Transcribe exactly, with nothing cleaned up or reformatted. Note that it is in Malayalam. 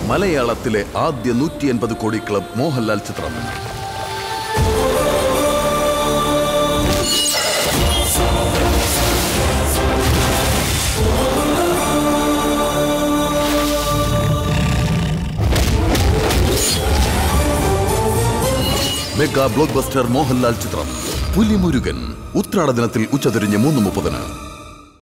മലയാളത്തിലെ ആദ്യ നൂറ്റി എൺപത് കോടി ക്ലബ് മോഹൻലാൽ ചിത്രം. മെഗാ ബ്ലോക്ക് ബസ്റ്റർ മോഹൻലാൽ ചിത്രം പുലിമുരുകൻ ഉത്രാട ദിനത്തിൽ ഉച്ചതിരിഞ്ഞ് മൂന്ന് മുപ്പതിന്.